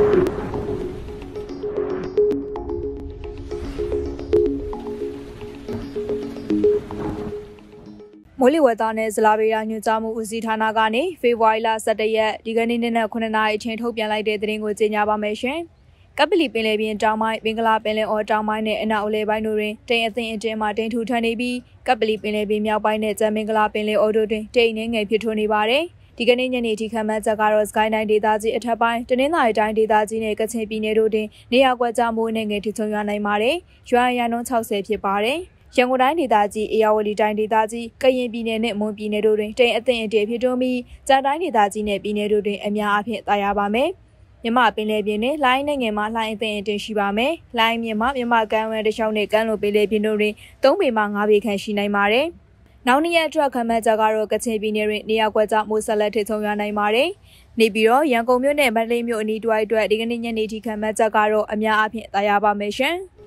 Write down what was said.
မိုးလေဝသနဲ့ဇလာဗေဒညွှန်ကြားမှုဦးစီးဌာနကနေဖေဖော်ဝါရီလ17ရက်ဒီကနေ့နေ့နဲ့9နာရီအချိန်ထုတ်ပြန်လိုက်တဲ့သတင်းကိုကြေညာပါမယ်ရှင်။ကပလီပင်လယ်ပြင်တောင်ပိုင်းဘင်္ဂလားပင်လယ်အော်တောင်ပိုင်းနဲ့အနောက်အလယ်ပိုင်းတို့တွင်တိမ်အထင်အတင်းမှတိမ်ထူထန်နေပြီးကပလီပင်လယ်ပြင်မြောက်ပိုင်းနဲ့ကျန်ဘင်္ဂလားပင်လယ်အော်တို့တွင်တိမ်နှင်းငယ်ဖြစ်ထွန်းနေပါတယ်။ဒီကနေ့ညနေထိခန့်မှန်းချက်ကတော့စကိုင်းတိုင်းဒေသကြီးအထက်ပိုင်းတနင်္သာရီတိုင်းဒေသကြီးနဲ့ကချင်ပြည်နယ်တို့တွင်နေရာကွက်ကြားမိုးနဲ့ငယ်ထချုံရွာနိုင်ပါတယ်။ရွာရန်နှုန်း60ဖြစ်ပါတယ်။ရန်ကုန်တိုင်းဒေသကြီးအေရဝတီတိုင်းဒေသကြီးကရင်ပြည်နယ်နဲ့မွန်ပြည်နယ်တို့တွင်တိမ်အထင်အတင်းဖြစ်ထွန်းပြီးကြံတိုင်းဒေသကြီးနဲ့ပြည်နယ်တို့တွင်အများအပြားသာရပါမယ်။မြမပင်လယ်ပြင်နဲ့လိုင်းနိုင်ငံမှာလှိုင်းအထင်အတင်းရှိပါမယ်။လိုင်းမြမကမ်းဝဲတစ်လျှောက်နဲ့ကမ်းလွန်ပင်လယ်ပြင်တို့တွင်3ပေမှ5ပေခန့်ရှိနိုင်ပါတယ်။နောက်နေ့ရက်အတွက်ခန့်မှန်းချက်ကတော့ကချင်ပြည်နယ်တွင်နေရာကွက်ကြားမိုးဆက်လက်ထချုံရွာနိုင်ပါတယ်။နေပြီးတော့ရန်ကုန်မြို့နဲ့မန္တလေးမြို့အနီးတစ်ဝိုက်အတွက်ဒီကနေ့ညနေထိခန့်မှန်းချက်ကတော့အများအပြားသာရပါမယ်ရှင်။